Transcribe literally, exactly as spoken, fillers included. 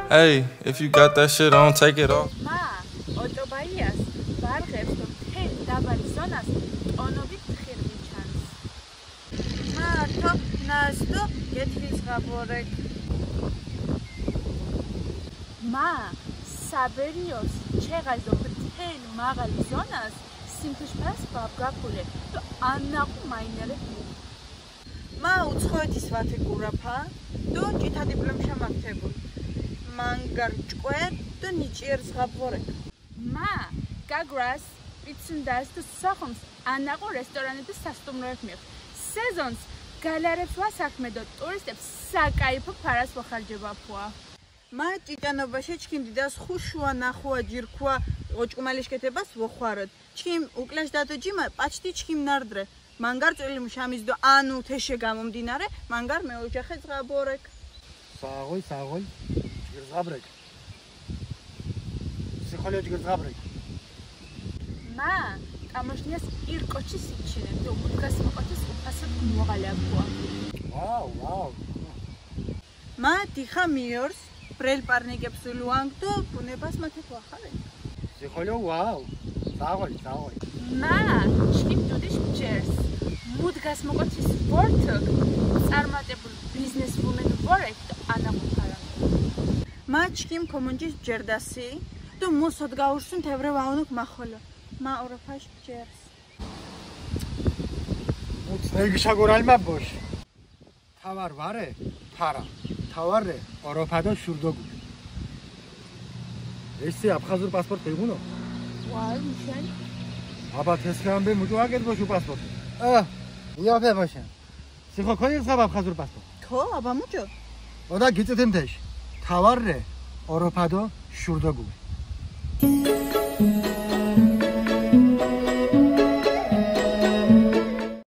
Hey, if you got that shit on, take it off. Ma, otobaias, barghebs do tel dabal zonas onovit khirmi chans. Ma, to nasdo getris gaborek. Ma, saberios chegas do tel magal zonas simtush pas babgakule to anaqu mainere. Ma, utsxoetis vate gurafa do ჭითა დიპლომი შემაგთებული. Mangar ჭკვერ და ნიჭიერს ღაბორეკ. Ma, gagras იცნდას და სოხომს ანაყო რესტორანების სასტუმროებს მიიღ. სეზონს გალერებს ვასაქმე და ტურისტებს საკაიფო ფარას მოხარჯებაფუა. Ma, ჭიტანობაში ჩქიმ დიდას ხუშუა ნახუა ჯირქუა ოჭკუმალიშკეთებას ვოხვაროთ. ჩქიმ უკლაშ დადო ჯიმა პაჩტი ჩქიმ ნარდრე. Mangar წვილი მშამის და ანუ თეშე გამომდინარე, მანგარ მეოჯახე ზღაბორეკ. Საღოი, საღოი. Zgabrek. Psychology zgabrek. Ma, kamoshnias irkochis ichinen, do mutkas moqotis ufasat moqalabua. Wow, wow. Ma, dikha miors, prel parnikebs luang do punebas matet waxaren. Psychology wow. Sağoy, sağoy. Ma, chkim dodish chers. Mutkas moqotis sportok, tsarmatebul businesswoman vorek do anaqupara. Ma çkim komuncis cerdasi do musod gaursun tevre vaunuk maxolo. Ma orafash cers. Dznel Gushagoral ma bosh. Tavar vare, tara. Tavare, oropado shurdogu. Esi abkhazur pasport beguno. Vay, mishan. Aba teskambe mutuaget bosh pasport. Ah, yafe boshan. Sikho khoyes gab abkhazur pasport. Kho aba mujo. Oda gitsetem tesh. Tavarre, oropado shurdogu.